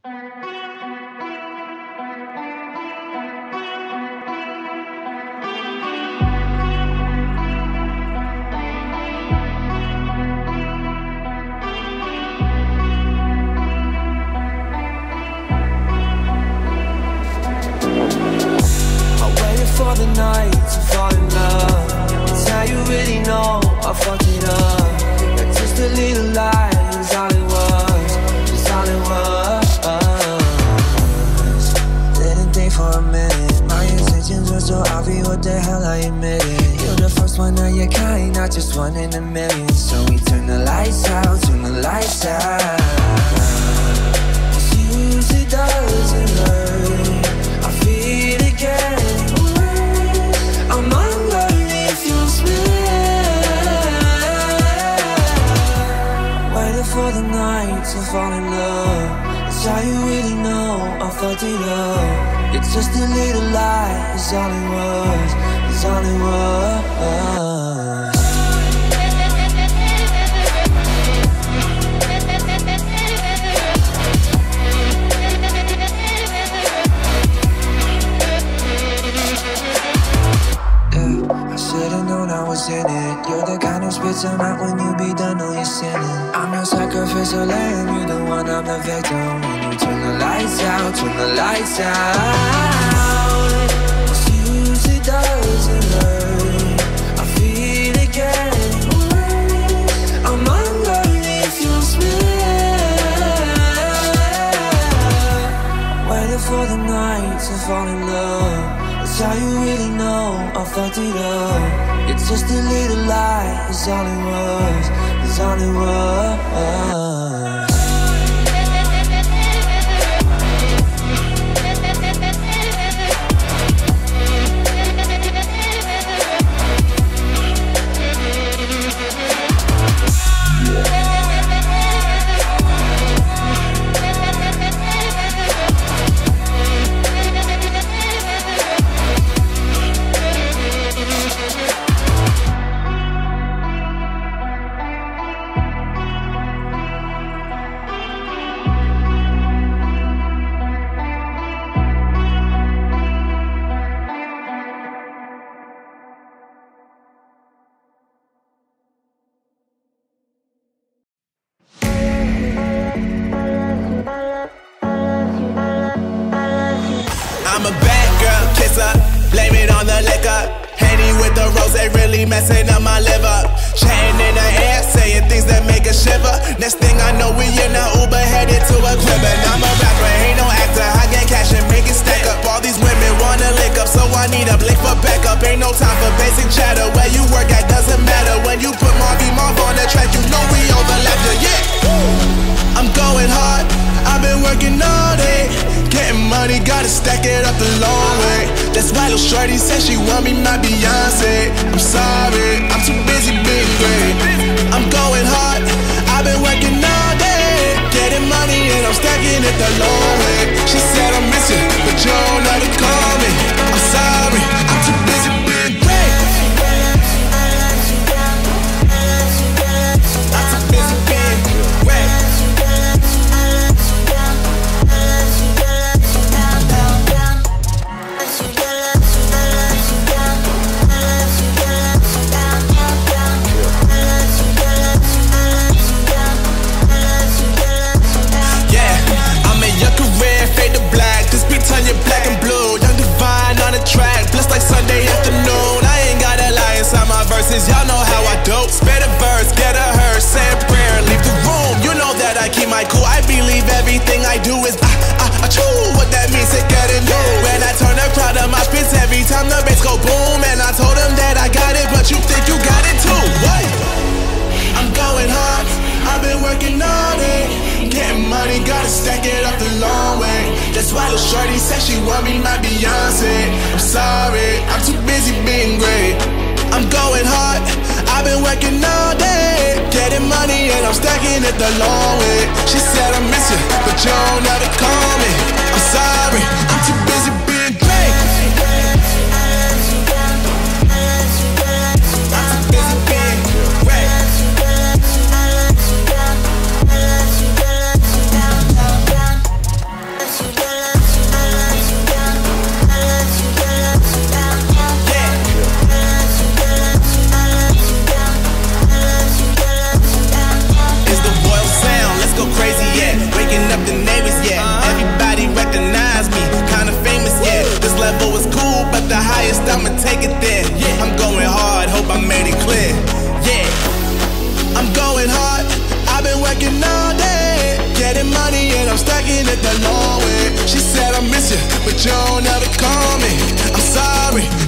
For the night to fall in love, it's how you really know I fucked it up. It's just a little lie, it's all it was, it's all it was. Didn't think for a minute, my intentions were so obvious, what the hell I admitted. You're the first one of your kind, not just one in a million. So we turn the lights out, turn the lights out. It's usually doesn't hurt, I feel it again. I'm wondering if you'll smell. Waiting for the night to fall in love. It's how you really know I fucked it up. It's just a little lie, it's all it was, it's all it was. In it, you're the kind who spits them out when you be done, know you're sinning. I'm your sacrificial lamb, you the one, I'm the victim. When you turn the lights out, turn the lights out. It's usually doesn't hurt, I feel it again. I'm wondering if you'll smell. Waiting for the night to fall in love. It's how you really know I fucked it up. It's just a little lie, it's all it was, it's all it was. I'm a bad girl, kisser, blame it on the liquor. Henny with the rose, they really messing up my liver. Chatting in the air, saying things that make us shiver. Next thing I know, we in a Uber headed to a crib. And I'm a rapper, ain't no actor, I get cash and make it stack up. All these women wanna lick up, so I need a blick for backup. Ain't no time for basic chatter, where you work at doesn't matter. When you put Marvy Marv on the track, you know we overlap the I'm going hard, I've been working all day. Getting money, gotta stack it up the long way. That's why little shorty said she want me my Beyonce. I'm sorry, I'm too busy being great. I'm going hard, I've been working all day. Getting money and I'm stacking it the long way. She said I miss you, but you don't ever call me. I'm sorry, I'm too busy being great. I'm too busy being great. Turn your black and blue, young divine on the track, blessed like Sunday afternoon. I ain't got a lie inside my verses, y'all know how I do. Spit a verse, get a hearse, say a prayer, leave the room. You know that I keep my cool, I believe everything I do is true. What that means, it getting you. When I turn the crowd of my spits, every time the bass go boom. And I told them that I got it, but you think you got it too. What? I'm going hard, I've been working all day. Getting money, gotta stack it up the long way. That's why little shorty said she want me my Beyonce. I'm sorry, I'm too busy being great. I'm going hard, I've been working all day. Getting money and I'm stacking it the long way. She said I miss you, but you don't ever call me. I'm sorry, I'm too busy being great. I'm too busy being great. taking it the long way. She said I miss you, but you don't ever call me. I'm sorry,